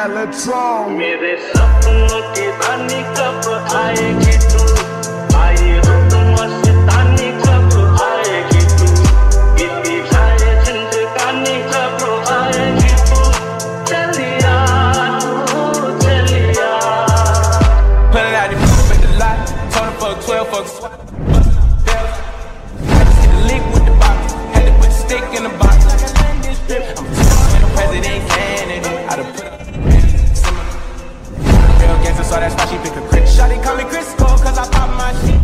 Metatron। मेरे सपनों की रानी कब आएगी तू, आई हो तो मस्तानी कब आएगी तू, बीती जाए जिंदगानी कब आएगी तू, चलिया तू चलिया। Put it out and put it in the lot, told him fuck 12 fuck swap. Had to hit the lick with the box, had to put the stick in the box. I'm a president candidate, I done put up real gangster, so that's why she pick a crit. Shawty call me Chris Cole, cause I pop my shit.